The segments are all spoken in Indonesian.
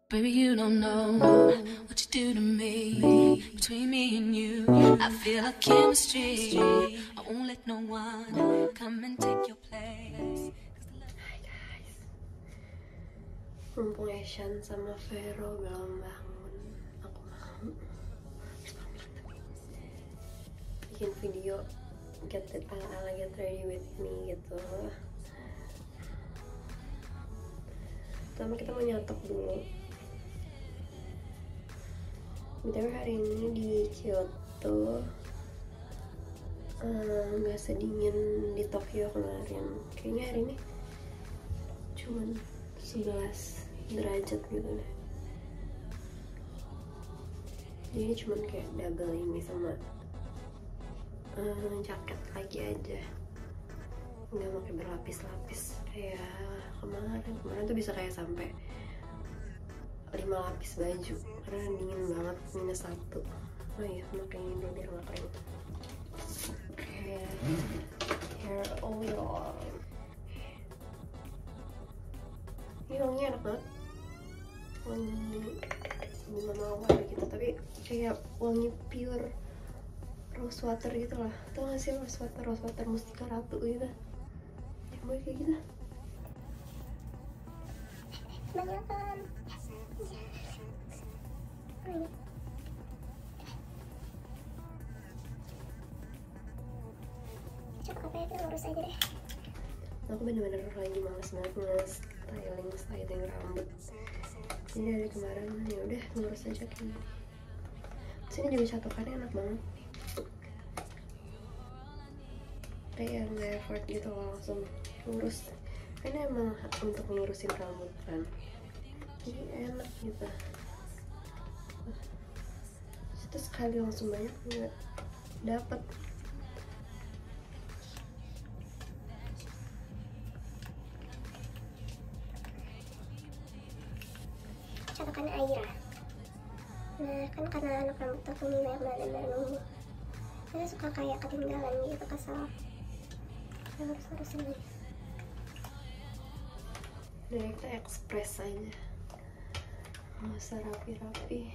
Baby, you don't know what you do to me. Between me and you, I feel a chemistry. I won't let no one come and take your place. Hai guys, mumpung Eshan sama Vero belum bangun, aku mau bikin video ala-ala get ready with me gitu. Pertama kita mau nyatok dulu. BTW hari ini di Kyoto nggak sedingin di Tokyo kemarin. Kayaknya hari ini cuman 11 derajat gitu deh. Jadi cuman kayak double ini sama jaket lagi aja, nggak pakai berlapis-lapis kayak kemarin tuh bisa kayak sampai 5 lapis baju karena dingin banget, -1. Oh iya, pakai ini dulu biar nggak kering. Oke, hair oil. Ini wanginya enak banget, wangi bunga mawar gitu, tapi kayak wangi pure rose water gitu lah. Tau gak sih rose water Mustika Ratu gitu, yang gue kayak gitu. Kebanyakan cukup apa ya, kita lurus aja deh. Aku bener-bener lagi males banget styling rambut. Jadi dari kemarin ya udah lurus aja kayak gini. Terus ini juga catokannya enak banget, kayak nggak effort gitu loh, langsung lurus. Ini emang untuk ngelurusin rambut kan, jadi enak gitu. Itu sekali langsung banyak nggak dapet. Catokannya Aira. Nah kan karena anak rambut aku ini banyak banget dan nunggu, saya suka kayak ketinggalan gitu, kesel. Saya harus harusin lagi. Jadi kita ekspres aja, nggak usah rapi-rapi.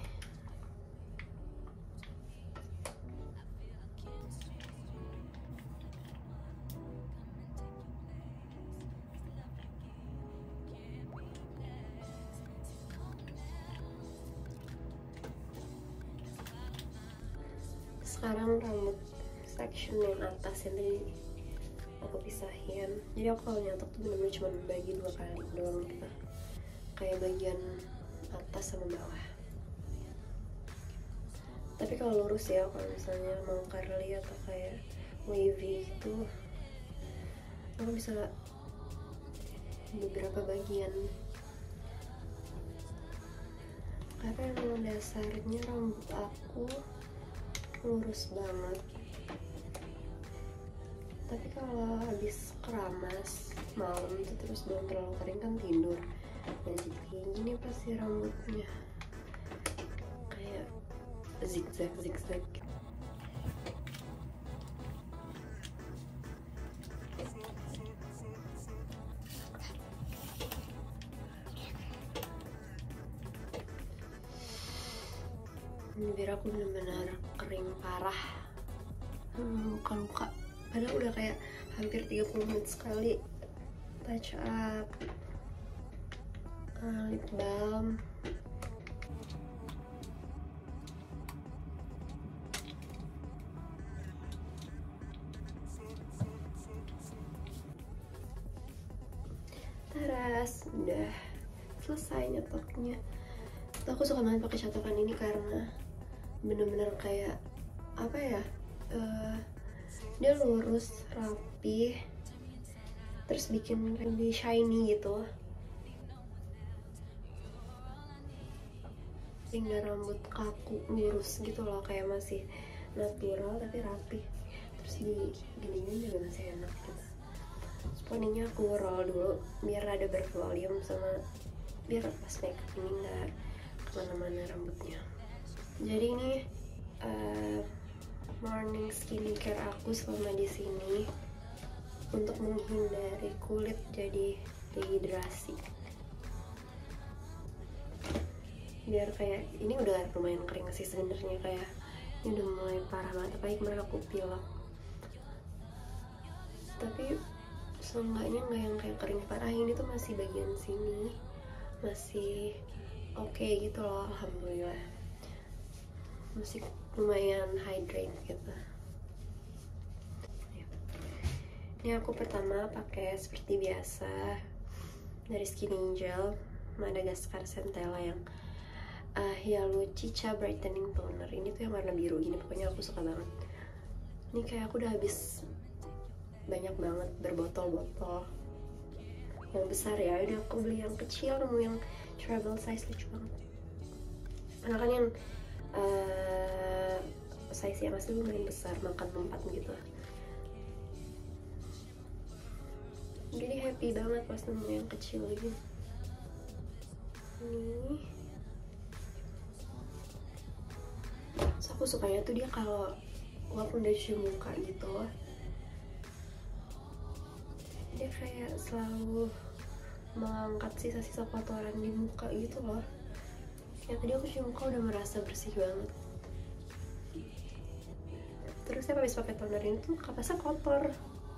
Sekarang rambut section yang atas ini aku pisahin. Jadi aku kalau nyatok tuh bener-bener cuma bagi 2 kali doang gitu, kayak bagian atas sama bawah. Tapi kalau lurus ya, kalau misalnya mau curly atau kayak wavy gitu, aku bisa beberapa bagian. Karena emang dasarnya rambut aku lurus banget. Tapi kalau habis keramas malam itu terus belum terlalu kering kan tidur, nah jadi kayak gini pasti rambutnya kayak zigzag. Ini biar aku benar-benar kering parah, luka-luka. Padahal udah kayak hampir 30 menit sekali touch up, lip balm. Taras, udah selesai nyetoknya. Tuh, aku suka banget pakai catokan ini karena bener-bener kayak apa ya, dia lurus, rapi, terus bikin lebih shiny gitu. Hingga rambut kaku lurus gitu loh, kayak masih natural tapi rapi. Terus di gininya juga masih enak gitu. Poninya aku roll dulu biar ada bervolume, sama biar pas makeup ini nggak kemana-mana rambutnya. Jadi ini morning skincare aku selama di sini untuk menghindari kulit jadi dehidrasi. biar kayak ini udah lumayan kering sih sebenarnya, kayak ini udah mulai parah banget, apalagi kemarin aku pilek, tapi seenggaknya nggak yang kayak kering parah. Ini tuh masih bagian sini masih oke gitu loh, alhamdulillah, masih lumayan hydrate gitu. Ini aku pertama pakai seperti biasa dari Skin Angel Madagascar Centella yang Hyaluronic Brightening Toner. Ini tuh yang warna biru gini, pokoknya aku suka banget. Ini kayak aku udah habis banyak banget berbotol-botol yang besar ya, udah aku beli yang kecil, nemu yang travel size, lucu banget. Karena kan yang size yang asli lumayan besar, makan tempat gitu. Jadi happy banget pas nemu yang kecil ini. Ini so, aku sukanya tuh dia kalau walaupun udah cuci muka gitu, dia kayak selalu mengangkat sisa-sisa kotoran di muka gitu loh. Kayak tadi aku cuci muka udah merasa bersih banget. Terus saya habis pakai toner ini tuh kapasnya kotor.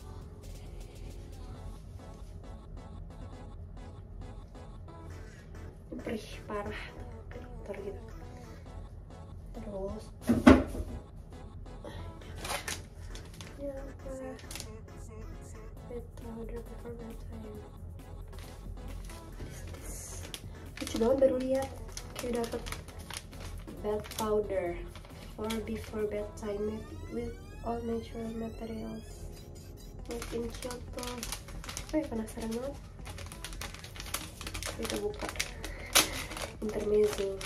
Perih parah, kotor gitu. Terus ya apa? Powder performance time. Lucu banget, baru lihat kayak dapet bed powder for before bedtime made with all natural materials made in Kyoto. Penasaran banget. Kita buka intermezzo.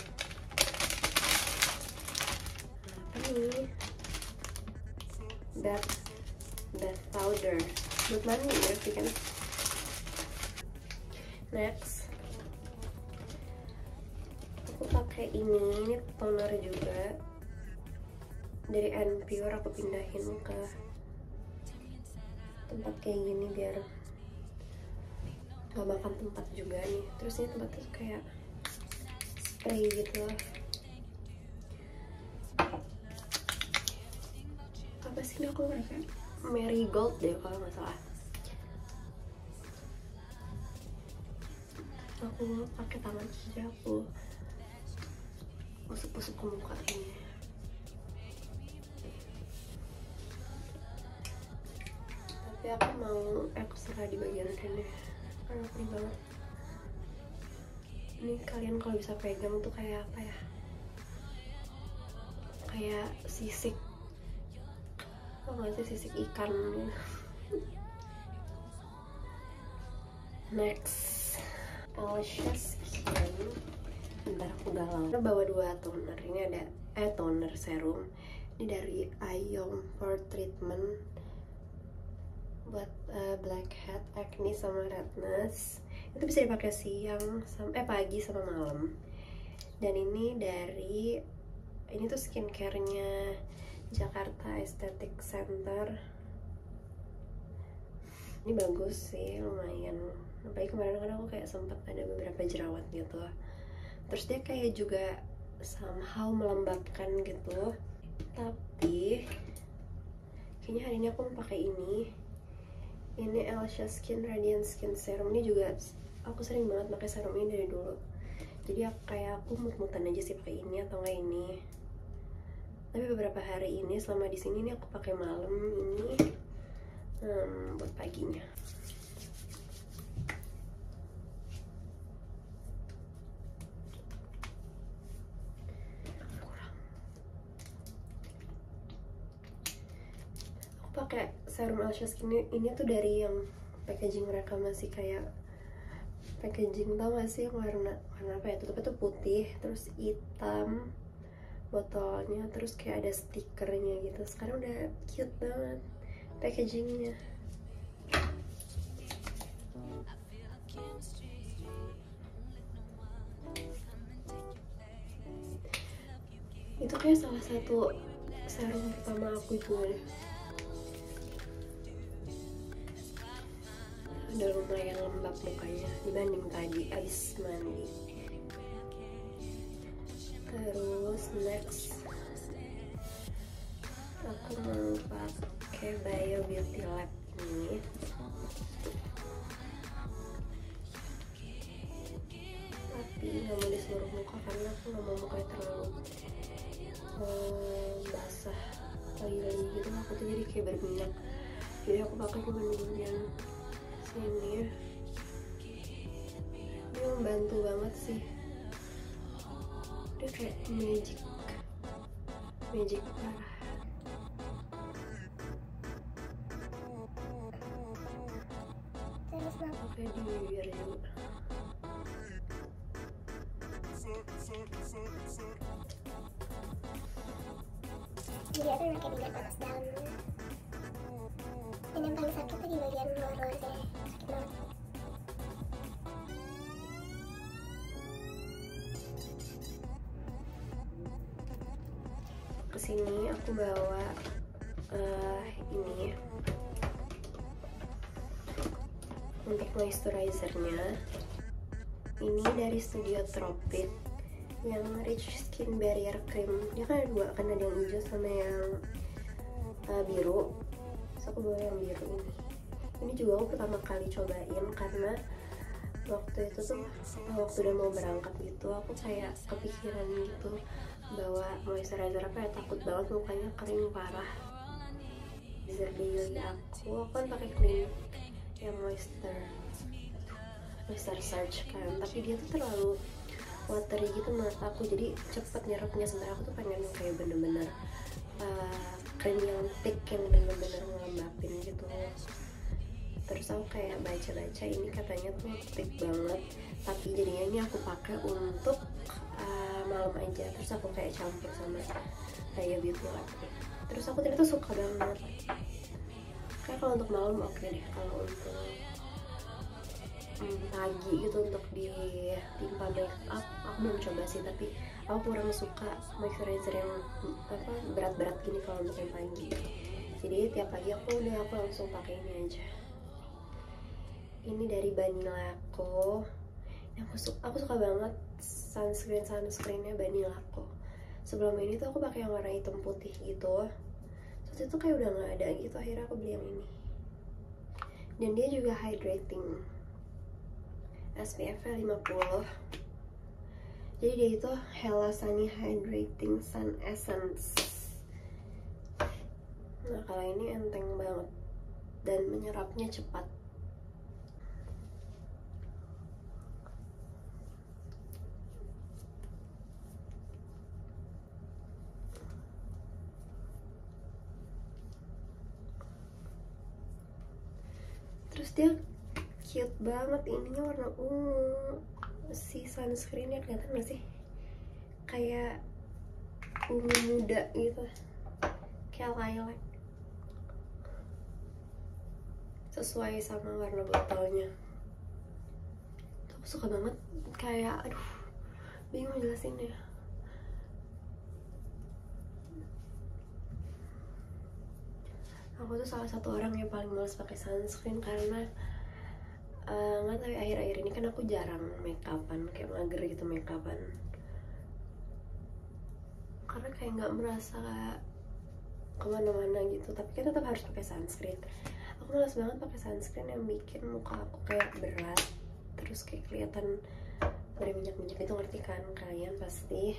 Apa nih? Bed powder buat mandi berarti kan. Next aku pakai ini toner juga dari Anpure. Aku pindahin ke tempat kayak gini biar gak makan tempat juga nih. Terus ini tempatnya tuh kayak spray gitu. Apa sih ini, aku mereka Marigold deh kalau nggak salah. Aku pakai tangan kiri, aku usap-usap ke muka ini. Tapi aku mau ekstra di bagian sini karena perih banget. Ini kalian kalau bisa pegang tuh kayak apa ya, kayak sisik, tau gak sih, sisik ikan gitu. Next, Alicia Skin. Bentar aku galau. Kita bawa 2 toner. Ini ada toner serum. Ini dari Ayom for treatment buat blackhead, acne sama redness. Itu bisa dipakai siang pagi sama malam. Dan ini dari tuh skincare-nya Jakarta Aesthetic Center. Ini bagus sih, lumayan. Apalagi kemarin kan aku kayak sempat ada beberapa jerawat gitu. Terus dia kayak juga somehow melembabkan gitu. Tapi kayaknya hari ini aku mau pakai ini. Ini Alicia Skin Radiant Skin Serum. Ini juga aku sering banget pakai serum ini dari dulu. Jadi kayak aku mut-mutan aja sih pakai ini atau enggak ini. Tapi beberapa hari ini selama di sini nih aku pakai malam ini buat paginya. Aku pakai serum Alicia Skin ini tuh dari yang packaging mereka masih kayak packaging, tau gak sih yang warna apa ya, tutupnya tuh putih terus hitam botolnya, terus kayak ada stikernya gitu. Sekarang udah cute banget packagingnya. Itu kayak salah satu serum pertama aku juga deh. Udah lumayan lembab mukanya dibanding tadi abis mandi. pakai Bio Beauty Lab ini. Tapi nggak mau di seluruh muka karena aku nggak mau mukanya terlalu basah lagi gitu. Aku tuh jadi kayak berminyak, jadi aku pakai cuma di bagian sini. Dia membantu banget sih, dia kayak magic parah. Terus kenapa? Pakai di bibir juga. Jadi aku udah kayak bagian atas dalam. Dan yang paling sakit tuh di bagian luar sini, sakit banget. Kesini aku bawa ini untuk moisturizernya. Ini dari Studio Tropic yang Rich Skin Barrier Cream. Dia kan ada dua, kan ada yang hijau sama yang biru. Terus aku bawa yang biru ini. Ini juga aku pertama kali cobain karena waktu itu tuh waktu udah mau berangkat gitu, aku kayak kepikiran gitu bawa moisturizer apa ya, takut banget mukanya kering parah. Bisa daily aku kan pakai clean yang moisture surge kan, tapi dia tuh terlalu watery gitu menurut aku, jadi cepet nyerapnya. Sebenarnya aku tuh pengen yang kayak bener-bener krim yang thick, yang bener-bener ngelembapin gitu. Terus aku kayak baca-baca ini katanya tuh thick banget, tapi jadinya ini aku pakai untuk malam aja. Terus aku kayak campur sama Bio Beauty Lab. Terus aku ternyata suka banget. Kayak kalau untuk malam oke deh. Kalau untuk pagi gitu untuk ditimpa make up, aku belum coba sih, tapi aku kurang suka moisturizer yang berat-berat gini kalau untuk yang pagi. Jadi tiap pagi aku langsung pakai ini aja. Ini dari Banilako. Aku suka banget sunscreennya Banilako. Sebelum ini tuh aku pakai yang warna hitam putih gitu. Terus itu kayak udah nggak ada gitu, akhirnya aku beli yang ini. Dan dia juga hydrating, SPF-nya 50. Jadi dia itu Hela Sunny Hydrating Sun Essence. Nah kalau ini enteng banget dan menyerapnya cepat. Terus dia cute banget, ininya warna ungu. Si sunscreennya kelihatan gak sih? Kayak ungu muda gitu, kayak lilac. Sesuai sama warna botolnya. Aku suka banget, kayak aduh bingung jelasinnya. Aku tuh salah satu orang yang paling males pakai sunscreen karena nggak tahu, akhir-akhir ini kan aku jarang make upan, kayak mager gitu make upan. Karena kayak nggak merasa kemana-mana gitu, tapi kan tetap harus pakai sunscreen. Aku males banget pakai sunscreen yang bikin muka aku kayak berat, terus kayak kelihatan berminyak-minyak itu, ngerti kan kalian pasti?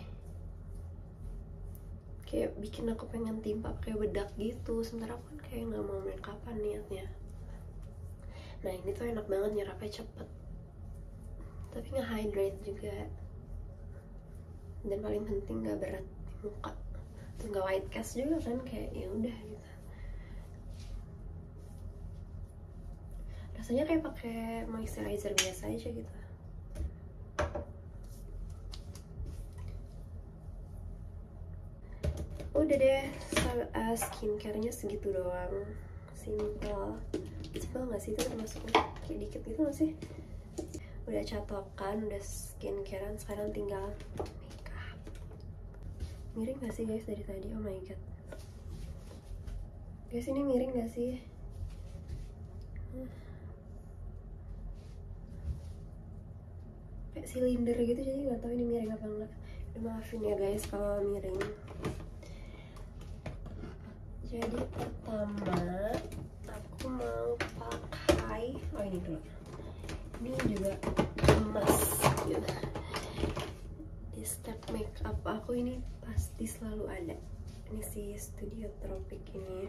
Kayak bikin aku pengen timpa pakai bedak gitu, sementara aku kan kayak nggak mau make upan niatnya. Nah ini tuh enak banget, nyerapnya cepet, tapi nge-hydrate juga, dan paling penting nggak berat di muka, terus nggak white cast juga kan, kayak ya udah gitu. Rasanya kayak pakai moisturizer biasa aja gitu. Udah deh, skincare-nya segitu doang, simple gak sih? Itu termasuknya kayak dikit gitu gak sih? Udah catokan, udah skincarean, sekarang tinggal makeup. Miring gak sih guys dari tadi? Oh my god guys, ini miring gak sih? Kayak silinder gitu, jadi gak tahu ini miring apa enggak. Udah maafin ya guys kalau miring. Jadi pertama aku mau pakai ini dulu. Ini juga emas gitu. Di step makeup aku ini pasti selalu ada. Ini si Studio Tropic ini.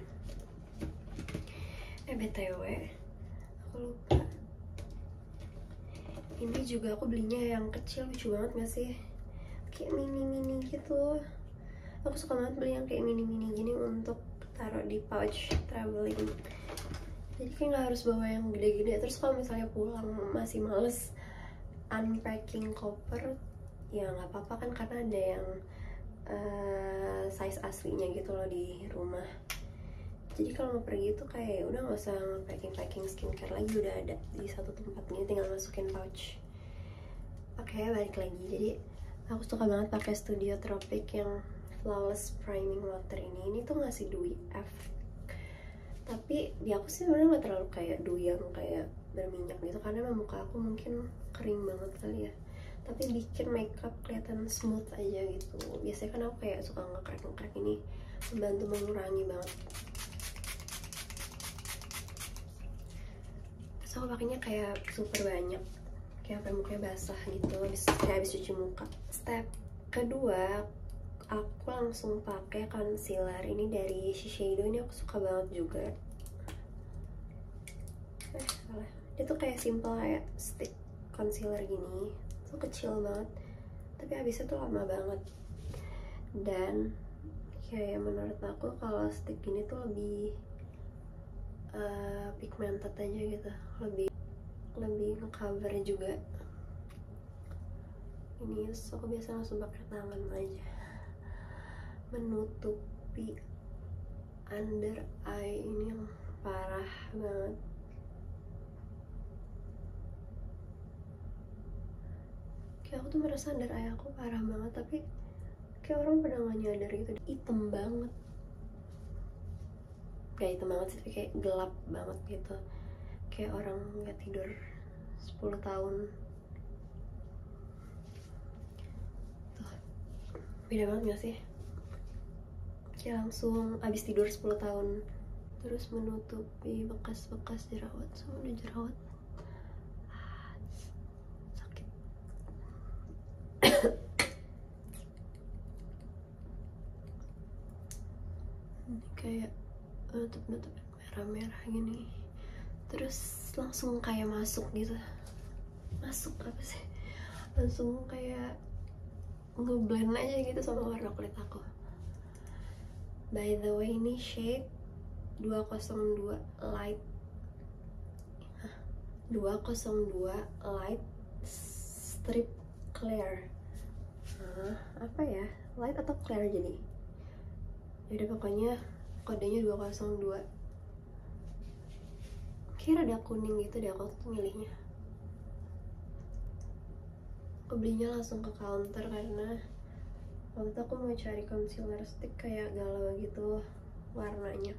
BTW aku lupa. Ini juga aku belinya yang kecil, lucu banget gak sih? Kayak mini-mini gitu. Aku suka banget beli yang kayak mini-mini gini untuk taruh di pouch traveling. Jadi kayak gak harus bawa yang gede-gede. Terus kalau misalnya pulang masih males unpacking koper, ya nggak apa-apa kan, karena ada yang size aslinya gitu loh di rumah. Jadi kalau mau pergi tuh kayak udah nggak usah packing skincare lagi, udah ada di satu tempat ini, tinggal masukin pouch. Oke, balik lagi. Jadi aku suka banget pakai Studio Tropic yang Flawless Priming Water ini. Ini tuh ngasih dewy effect. Tapi di aku sih sebenarnya nggak terlalu kayak dewy yang kayak berminyak gitu, karena emang muka aku mungkin kering banget kali ya. Tapi bikin makeup kelihatan smooth aja gitu. Biasanya kan aku kayak suka ngekrek-ngekrek, ini membantu mengurangi banget. Terus aku pakainya kayak super banyak, kayak sampai mukanya basah gitu kayak habis cuci muka. Step kedua, aku langsung pakai concealer ini dari Shiseido. Ini aku suka banget juga. Salah. Dia tuh kayak simple, kayak stick concealer gini. Tuh kecil banget, tapi habisnya tuh lama banget. Dan kayak menurut aku kalau stick gini tuh lebih pigmented aja gitu, lebih nge-cover juga. Ini aku biasa langsung pakai tangan aja, menutupi under eye ini yang parah banget. Kayak aku tuh merasa under eye aku parah banget, tapi kayak orang pada gak nyadar gitu. Hitam banget, gak hitam banget sih, tapi kayak gelap banget gitu, kayak orang gak tidur 10 tahun. Tuh, beda banget gak sih? Kayak langsung abis tidur 10 tahun. Terus menutupi bekas-bekas jerawat. Semua udah jerawat. Sakit. Ini kayak nutup merah-merah gini. Terus langsung kayak masuk gitu. Masuk apa sih? Langsung kayak ngeblend aja gitu sama warna kulit aku. By the way, ini shade 202 light. 202 light strip clear. Apa ya? Light atau clear jadi? Yaudah pokoknya kodenya 202. Kayak rada kuning gitu deh aku tuh milihnya. Aku belinya langsung ke counter karena waktu itu aku mau cari concealer stick kayak galau gitu warnanya.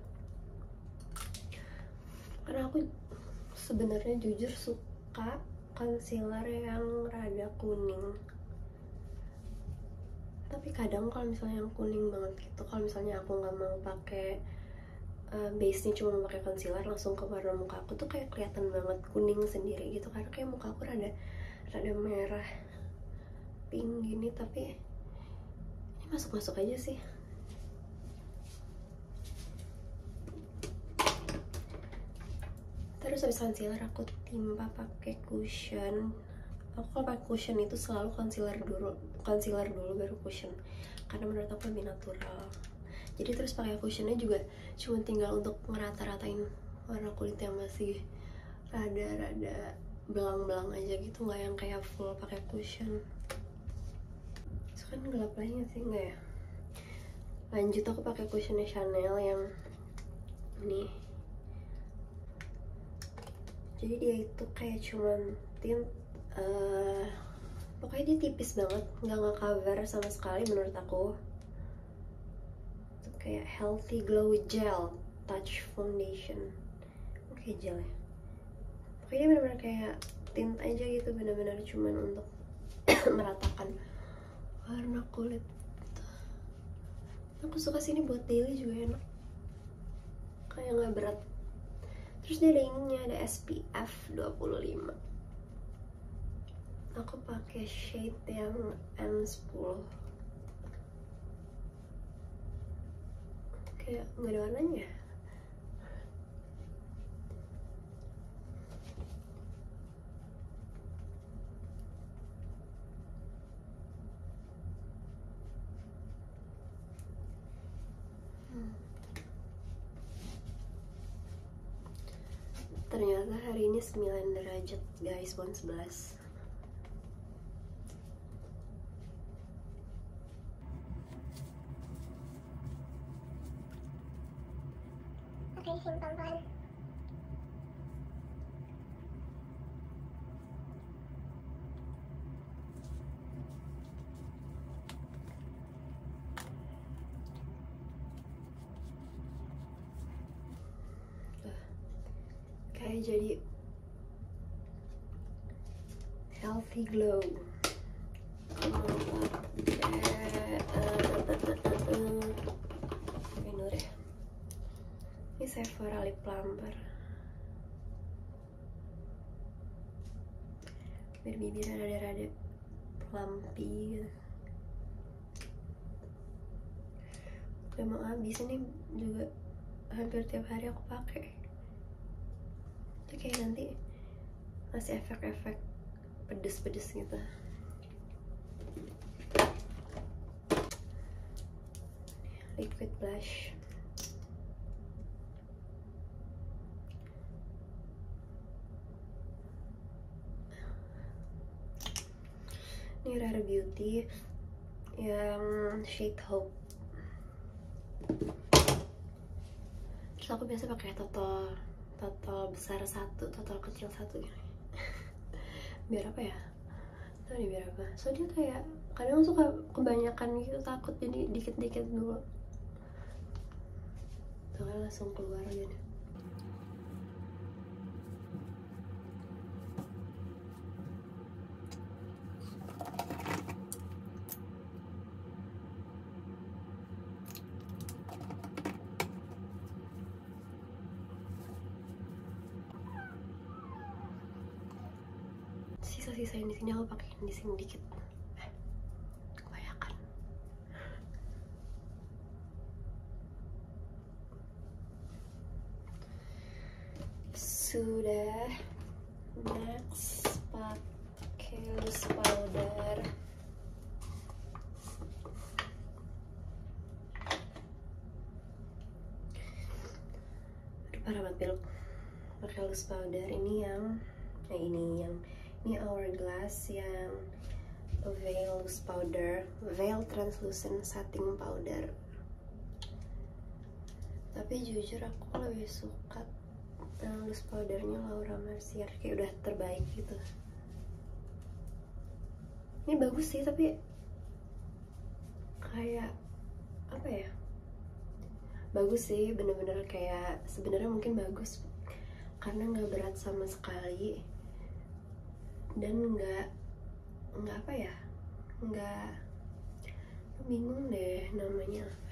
Karena aku sebenarnya jujur suka concealer yang rada kuning. Tapi kadang kalau misalnya yang kuning banget gitu, kalau misalnya aku nggak mau pakai base-nya, cuma mau pakai concealer, langsung ke warna muka aku tuh kayak kelihatan banget kuning sendiri gitu, karena kayak muka aku rada merah pink gini. Tapi ini masuk aja sih. Terus habis concealer aku timpa pakai cushion. Aku kalau pakai cushion itu selalu concealer dulu baru cushion, karena menurut aku lebih natural. Jadi terus pakai cushionnya juga cuma tinggal untuk ngerata-ratain warna kulit yang masih rada belang-belang aja gitu, nggak yang kayak full pakai cushion. Itu kan gelap lagi sih, nggak ya? Lanjut aku pakai cushionnya Chanel yang ini. Jadi dia itu kayak cuman tint, pokoknya dia tipis banget, nggak nge-cover sama sekali menurut aku. Itu kayak Healthy Glow Gel Touch Foundation. Oke, gel ya. Pokoknya dia bener-bener kayak tint aja gitu, bener-bener cuman untuk meratakan warna kulit. Aku suka sini buat daily juga enak. kayak nggak berat. Terus dia ada ininya, ada SPF 25. Aku pakai shade yang N10. Kayak nggak ada warnanya. Ternyata hari ini 9 derajat guys, 11. Oke, pelan-pelan. Kayak jadi healthy glow. Ini deh. Ini Sephora lip plumper. Biar bibir rada-rada plumpy gitu. Udah mau habis, ini juga hampir tiap hari aku pakai. Itu kayak nanti masih efek-efek pedes-pedes gitu. Liquid blush. Ini Rare Beauty yang shade Hope. Terus aku biasa pakai total besar 1, total kecil 1 gini. Biar apa ya? Tahu nih biar apa? Soalnya kayak kadang suka kebanyakan gitu, takut jadi dikit-dikit dulu. Tuh kan langsung keluar gini. Sisa-sisain di sini aku pakai di sini dikit. Kebanyakan. Sudah. Next pakai loose powder. Aduh, parah banget pilek. Pakai loose powder ini yang ini Hourglass yang Veil loose powder, Veil translucent setting powder. Tapi jujur aku lebih suka loose powdernya Laura Mercier, kayak udah terbaik gitu. Ini bagus sih, tapi kayak apa ya? Bagus sih, bener-bener kayak sebenarnya mungkin bagus karena nggak berat sama sekali. Dan nggak apa ya, nggak, bingung deh namanya apa.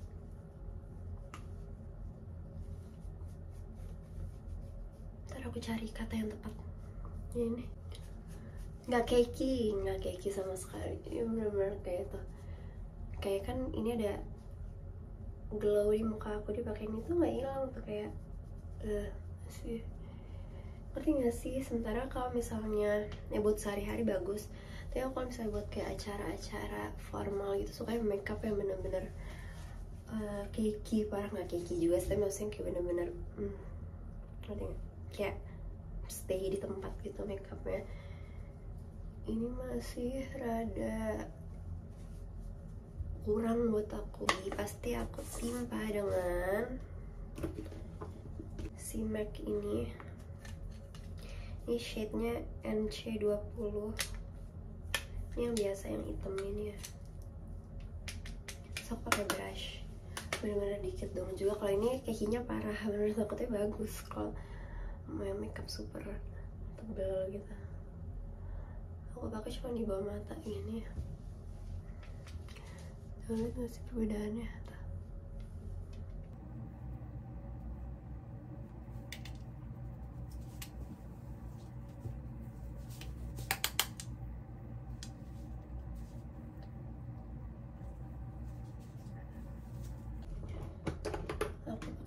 Ntar aku cari kata yang tepat. Ini nggak cakey sama sekali. Ini bener-bener kayak itu, kayak kan ini ada glow di muka aku, dipakein itu nggak hilang tuh, kayak sih. Ngerti gak sih? Sementara kalau misalnya ya buat sehari-hari bagus, tapi kalau misalnya buat kayak acara-acara formal gitu, suka makeup yang bener-bener cakey, parah nggak cakey juga sih, tapi maksudnya kayak bener-bener ngerti gak? Kayak stay di tempat gitu makeupnya. Ini masih rada kurang buat aku. Pasti aku timpa dengan si MAC ini. Ini shade-nya NC20. Ini yang biasa, yang hitam ini ya. So aku pakai brush bener-bener dikit dong. Juga kalau ini kakinya parah, bener-bener takutnya bagus kalau mau yang makeup super tebel gitu. Aku pakai cuma di bawah mata ini ya. Lihat gak sih perbedaannya?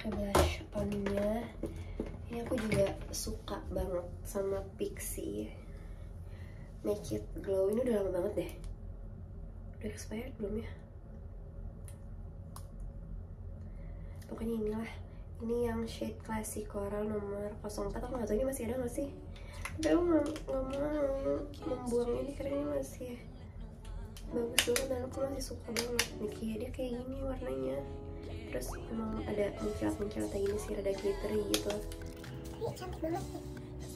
pakai blush onnya. Ini aku juga suka banget sama Pixi Make It Glow. Ini udah lama banget deh. Udah expired belum ya? Pokoknya inilah. Ini yang shade Classic Coral nomor 04. Aku gak tau ini masih ada gak sih, tapi aku gak mau membuang ini karena ini masih bagus banget dan aku masih suka banget nih. Dia kayak gini warnanya, terus emang ada menkilat-menkilat kayak gini sih, rada glittery gitu. Ini cantik banget sih.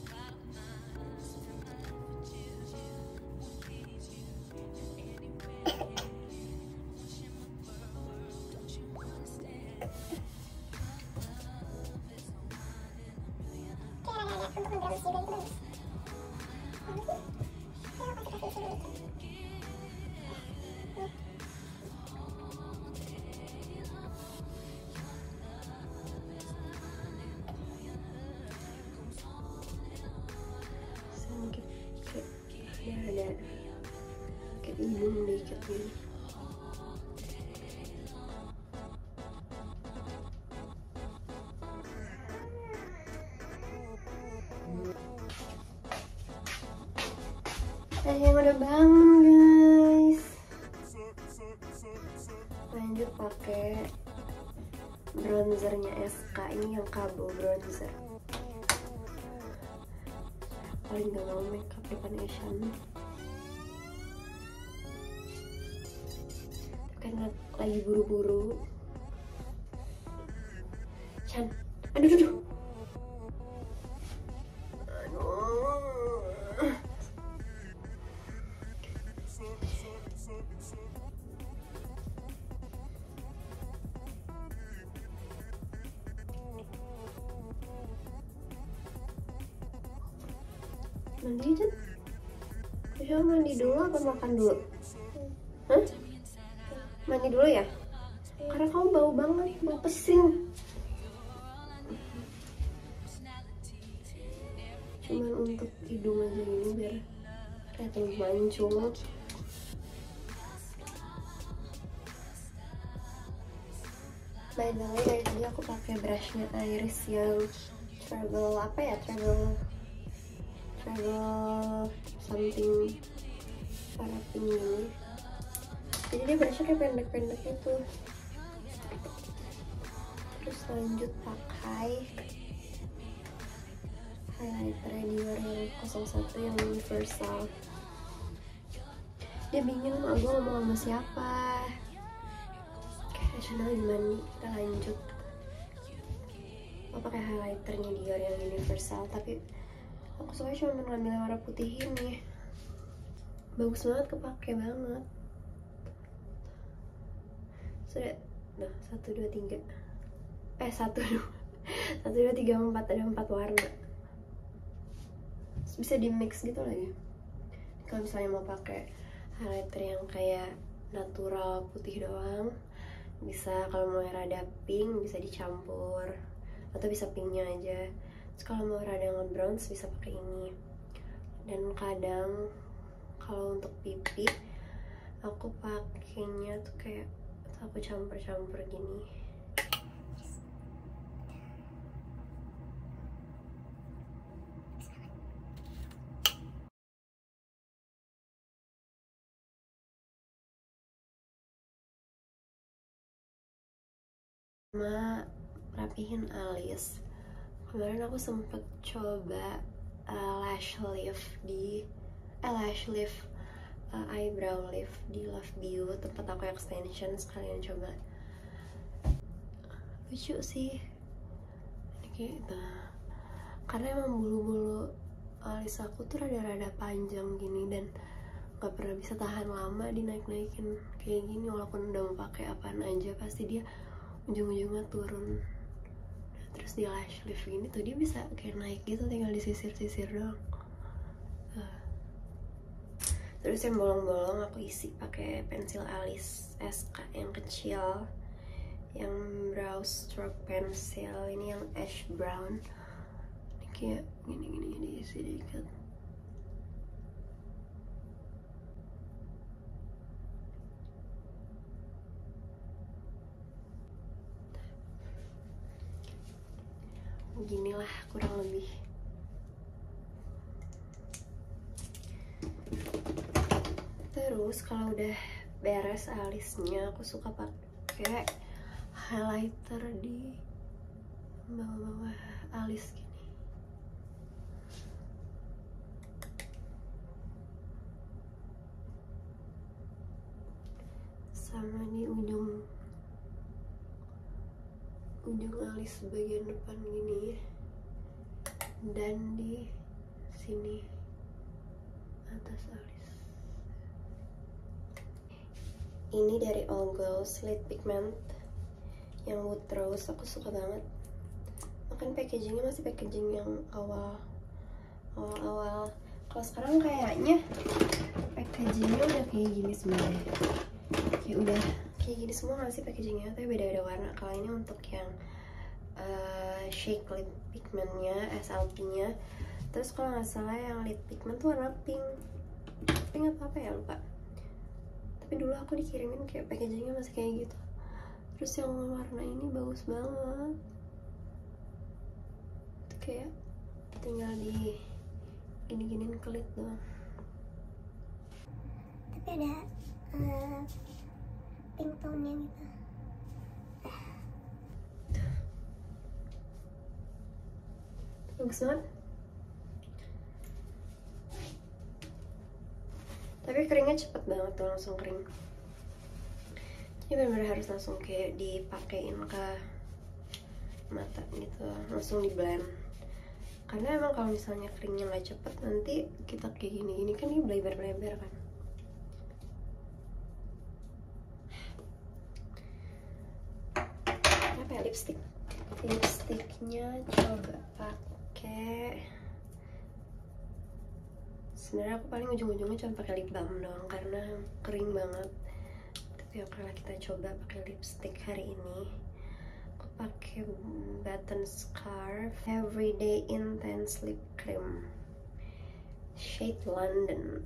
Ada kayak hidung dikit gini. Yang udah bangun guys. Lanjut pakai bronzernya SK. Ini yang Kabo bronzer. Paling gak mau makeup depan Asian karena lagi buru-buru. Chan, aduh. Mandi aja. Bisa mandi dulu apa makan dulu? Hah? Mandi dulu ya? Karena kamu bau banget, bau pesing. Cuman untuk hidung aja ini biar kelihatan mancung. By the way, dari tadi aku pakai brushnya Iris yang travel something parapin ini. Jadi dia brushnya kayak pendek-pendek gitu. Terus lanjut pakai highlighter Dior yang 01 yang universal. Dia bingung sama gue ngomong sama siapa. Oke, Chanel gimana nih? Kita lanjut. Aku pakai highlighternya Dior yang universal, tapi aku suka cuma mengambil warna putih ini. Bagus banget, kepake banget. Sudah, nah 1, 2, 3 1, 2 1, 2, 3, 4, ada 4 warna. Bisa di mix gitu lagi. Kalau misalnya mau pakai highlighter yang kayak natural putih doang, bisa. Kalau mau rada pink bisa dicampur, atau bisa pinknya aja. Terus kalau mau rada nge-bronze bisa pakai ini. Dan kadang kalau untuk pipi aku pakainya tuh kayak aku campur-campur gini. Sama rapihin alis. Kemarin aku sempet coba lash lift eyebrow lift di Love Bio, tempat aku extension. Sekalian coba, lucu sih gitu. Karena emang bulu-bulu alis aku tuh rada-rada panjang gini dan gak pernah bisa tahan lama dinaik-naikin kayak gini. Walaupun udah mau pakai apaan aja pasti dia ujung-ujungnya turun. Terus di lash lift gini tuh dia bisa kayak naik gitu, tinggal disisir-sisir doang. Terus yang bolong-bolong aku isi pakai pensil alis SK yang kecil, yang brow stroke pencil. Ini yang ash brown. Ini kayak gini diisi dikit. beginilah kurang lebih. Terus kalau udah beres alisnya, aku suka pakai highlighter di bawah-bawah alis gini. Sama di ujung alis bagian depan gini, dan di sini atas alis. Ini dari All Glows Lip Pigment yang Wood Rose, aku suka banget. Makan packagingnya masih packaging yang awal. Kalau sekarang kayaknya packagingnya udah kayak gini semuanya. Kayak udah kayak gini semua nggak sih packagingnya, tapi beda-beda warna. Kalau ini untuk yang shake lip pigmentnya, SLP-nya. Terus kalau nggak salah yang lip pigment tuh warna pink apa ya, lupa. Tapi dulu aku dikirimin kayak packagingnya masih kayak gitu. Terus yang warna ini bagus banget. Itu kayak tinggal di gini-giniin kelit doang. Tapi ada pink tone-nya gitu. Bagus banget. Tapi keringnya cepet banget tuh, langsung kering. Ini benar-benar harus langsung kayak dipakein ke mata gitu, langsung di blend. Karena emang kalau misalnya keringnya nggak cepet, nanti kita kayak gini-gini kan ini bleber-bleber kan. Apa ya, lipsticknya coba pakai. Sebenarnya aku paling ujung-ujungnya cuma pakai lip balm doang karena kering banget. Tapi oke lah, kita coba pakai lipstick hari ini. Aku pakai Button Scarf Everyday Intense Lip Cream shade London.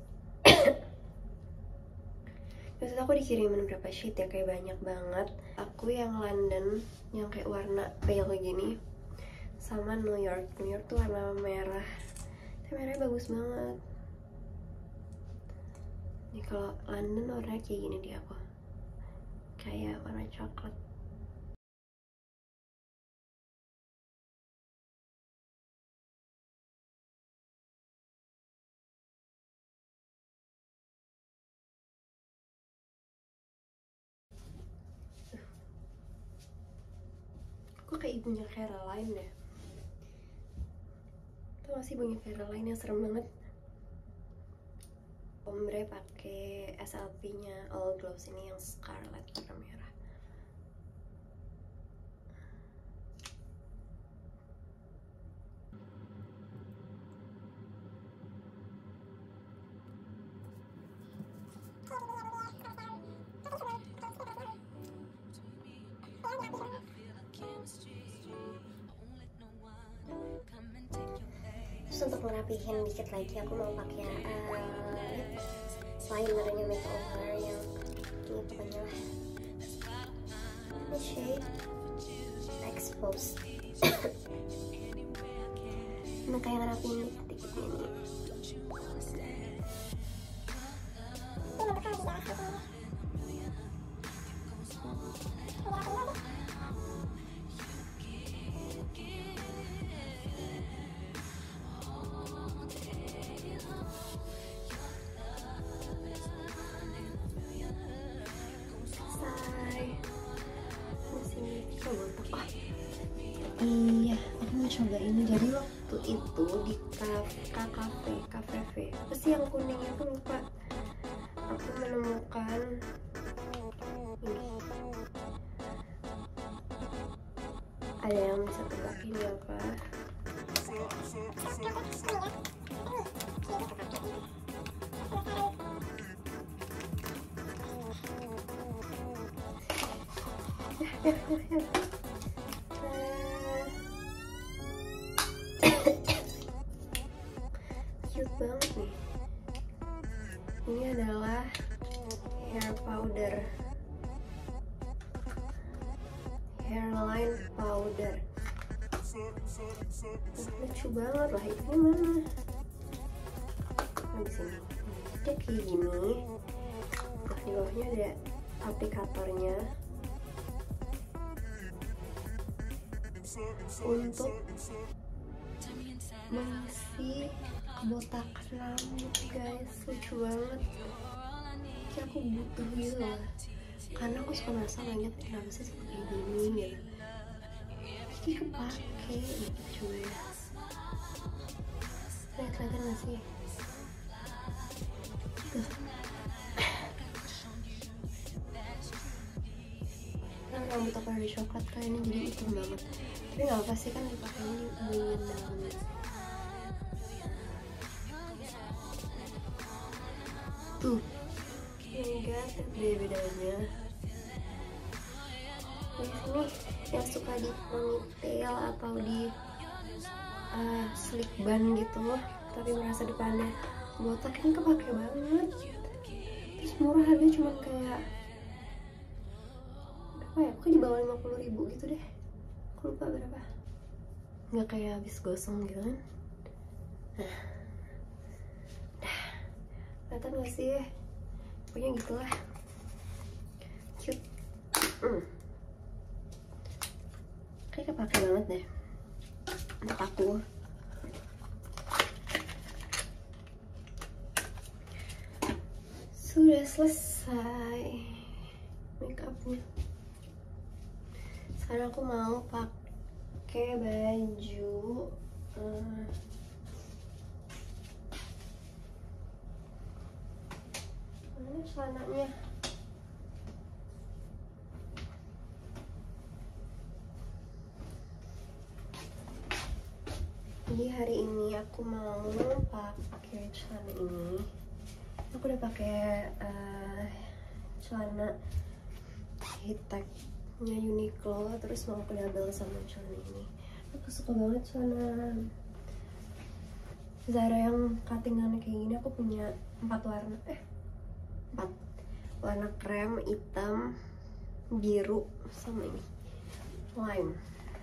Maksud aku dikirimin berapa shade ya, kayak banyak banget. Aku yang London yang kayak warna pale gini, sama New York tuh warna merah. Merahnya bagus banget. Nih kalau London warnanya kayak gini di aku, kayak warna coklat. Kok kayak ibunya Caroline ya? Tuh masih punya Caroline yang serem banget. Ombre pakai SLP-nya All Glows ini yang Scarlet warna merah. Terus untuk ngerapihin dikit lagi, aku mau pakai linernya makeover yang ini pokoknya lah. Ini shade Exposed. Nah, kayak ngerapihin dikit-dikit ini. Iya, aku mau coba ini. Jadi waktu itu di KFV, apa sih yang kuningnya, aku lupa. Aku menemukan ini. Ada yang bisa tebak ini apa? Cute banget nih. Ini adalah hairline powder lucu banget lah, itu gimana? Nah, di sini dia kayak gini. Nah, di bawahnya ada aplikatornya untuk mengisi kebotakan rambut, guys. Lucu banget. Kayak aku butuh gitu lah, karena aku suka penasaran lihat kenapa sih seperti gini gitu. Jadi kepake gitu cuy. Kelihatan gak sih? Tuh. Nah, rambut aku ada coklat kayak ini jadi hitam banget. Tapi gak apa sih, kan dipakainya di bagian dalamnya. Tuh, enggak ada bedanya. Di sini yang suka di ponytail atau di slick bun gitu, tapi merasa depannya botak, ini kepake banget. Terus murah, harganya cuma kayak berapa ya? Pokoknya di bawah 50.000 gitu deh. Aku lupa berapa. Nggak kayak habis gosong gitu kan. Nah, kelihatan gak sih? Pokoknya gitulah, cute. Kayak kepake banget deh untuk aku. Sudah selesai makeupnya. Sekarang aku mau pakai baju mana celananya? Jadi hari ini aku mau pakai celana ini. Aku udah pakai celana hiteknya Uniqlo, terus mau aku double sama celana ini. Aku suka banget celana Zara yang cuttingannya kayak gini. Aku punya 4 warna, 4 warna: krem, hitam, biru, sama ini lime.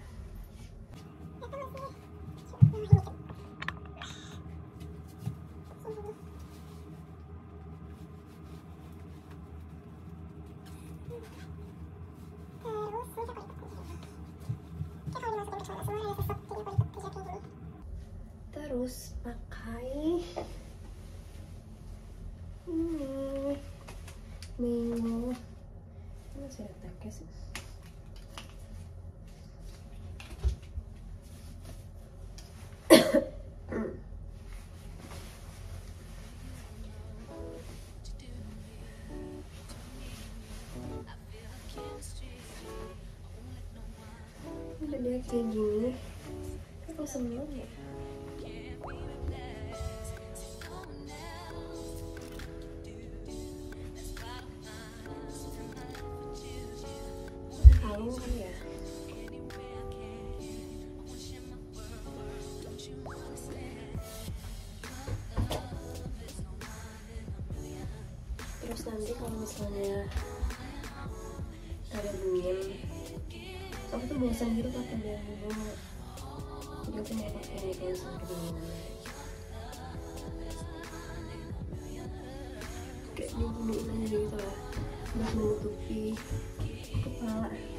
Terus pakai ini Mango. Masih ada tagnya sih. Udah dia kayak gini. Aku seneng ya. Kalung kan ya. Terus nanti kalau misalnya ada dingin, aku tuh bosan gitu pakai bunga. Jadi aku mau pakai ini kalau sama kedinginan. Kayak diginiin aja gitu lah, buat menutupi kepala.